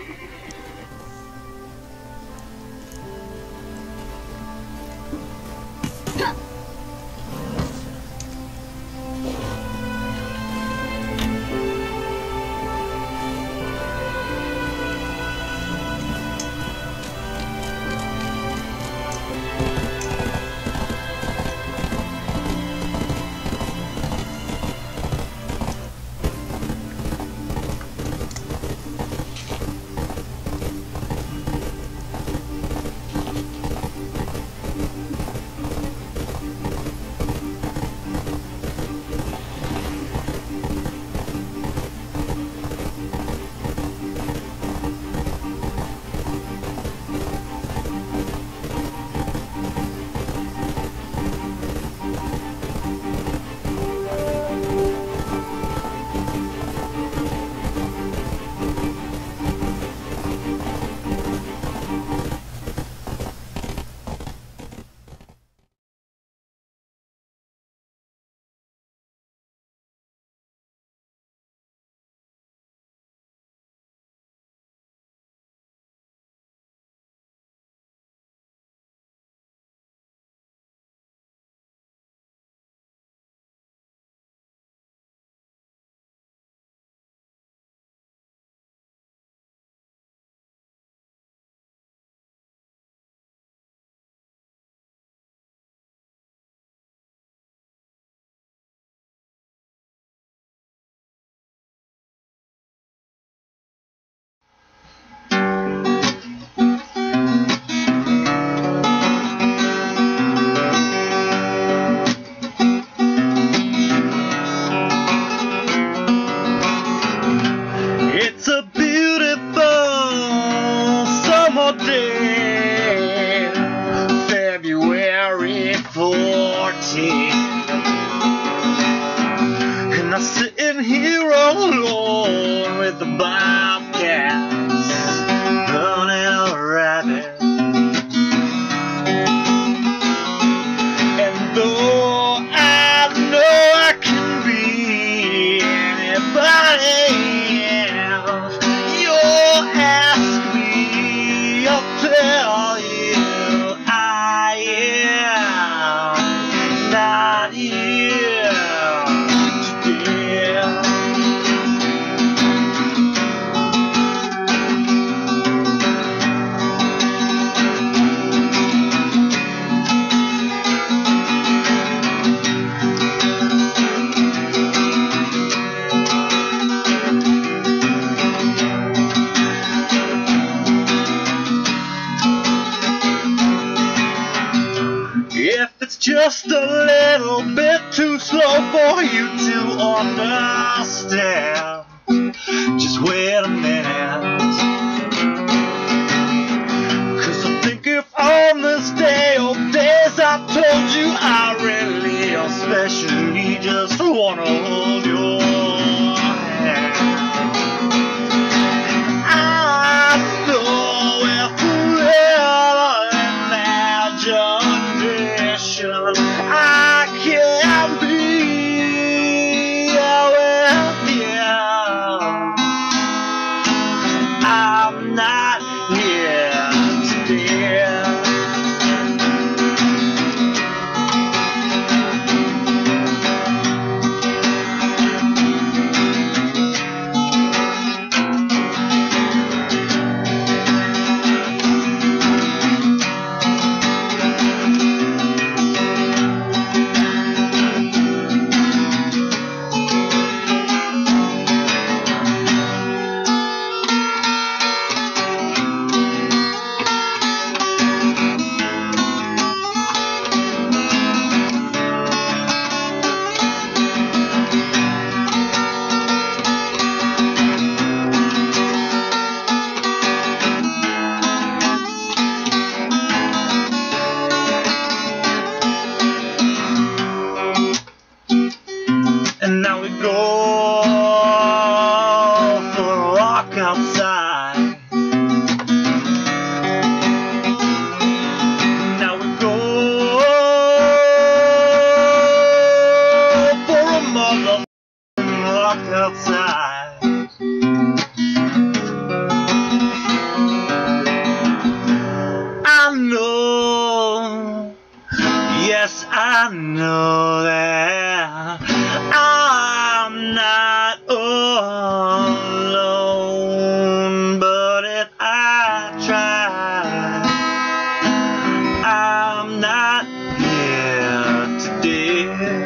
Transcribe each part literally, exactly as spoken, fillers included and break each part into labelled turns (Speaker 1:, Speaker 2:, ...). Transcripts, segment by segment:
Speaker 1: And I'm sitting here all alone with the bobcats running a rabbit. And though I know I can be anybody else, you'll ask me, I'll tell you I am not here today. If it's just a little bit too slow for you to understand, just wait a minute. Cause I think if on this day or days I told you I really especially just wanna hold your hand, I know if you ever imagine I can be with you. I'm not here today. And now we go for a walk outside. Now we go for a motherfucking walk outside. I know that I'm not alone, but if I try, I'm not here today.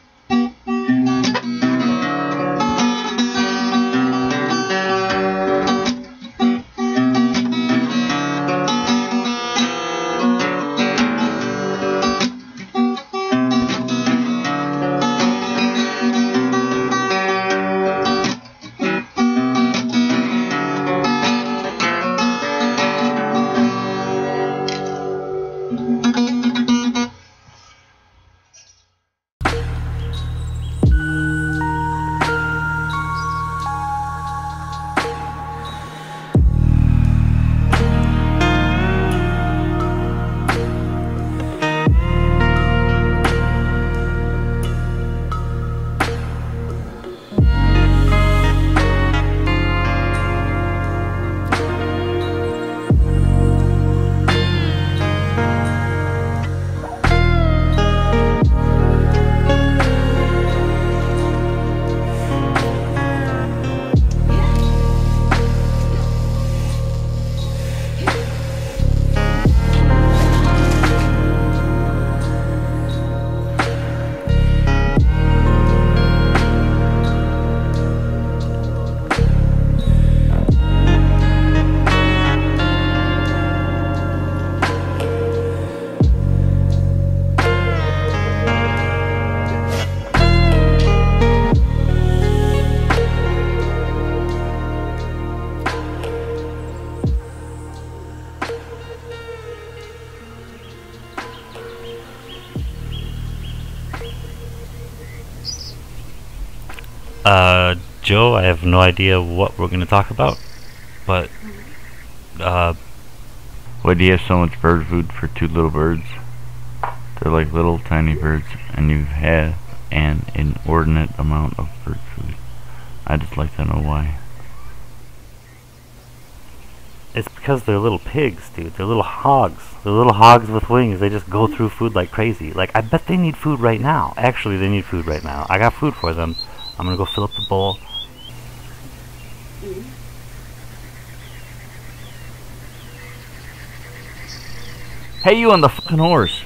Speaker 2: Uh, Joe, I have no idea what we're going to talk about, but, uh,
Speaker 3: why do you have so much bird food for two little birds? They're like little tiny birds, and you have an inordinate amount of bird food. I'd just like to know why.
Speaker 2: it's because they're little pigs, dude. They're little hogs. They're little hogs with wings. They just go through food like crazy. Like, I bet they need food right now. Actually, they need food right now. I got food for them. I'm gonna go fill up the bowl.
Speaker 3: Hey, you on the fucking horse.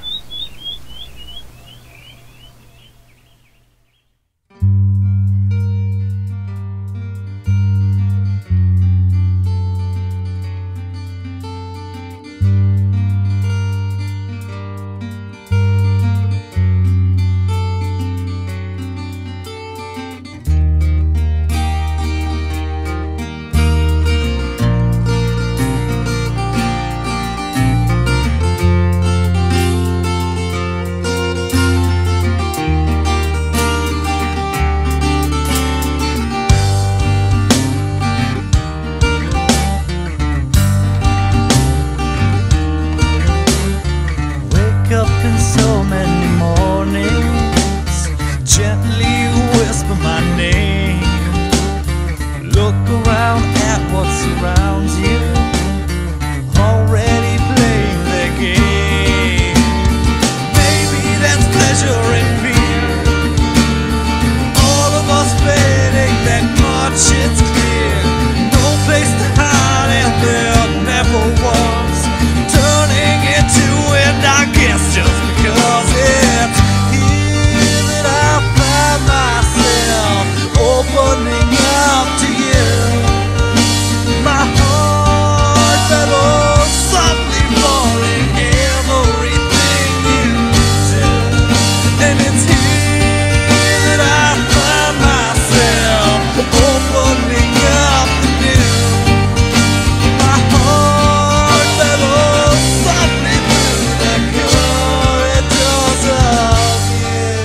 Speaker 4: Up in so many mornings, gently whisper my name. Look around at what surrounds you, already playing the game. Maybe that's pleasure and fear, all of us fading that much, it's clear. No place to hide and there never was, turning into it, I guess, just because it's here that I find myself opening up to you. My heart settles softly, falling everything you do, and it's here that I find myself opening up to you. My heart settles softly through the corridors of you.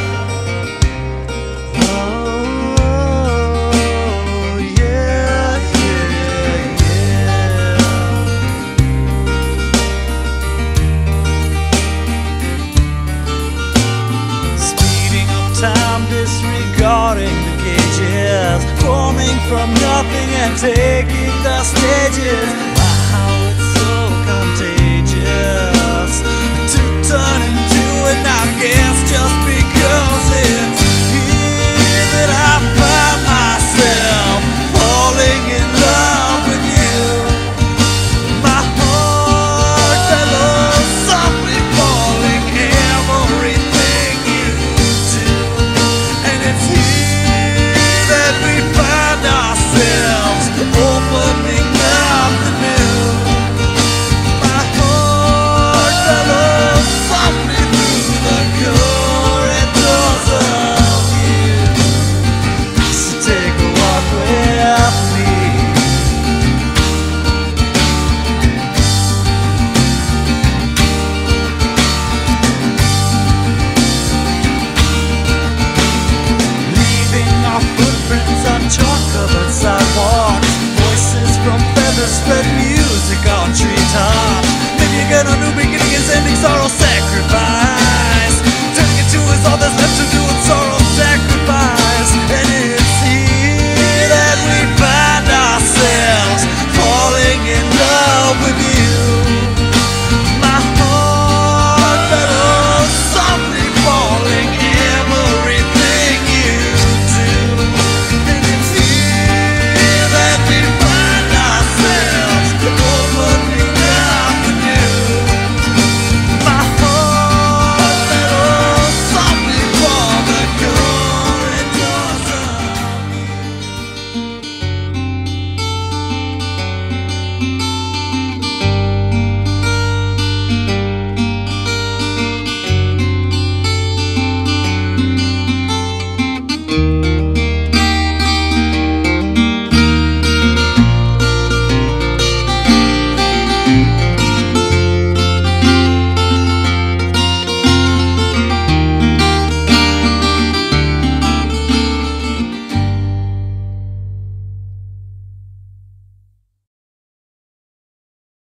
Speaker 4: Oh, yeah, yeah, yeah. Speeding up time, disregarding the gauges, forming from nothing and taking the stages.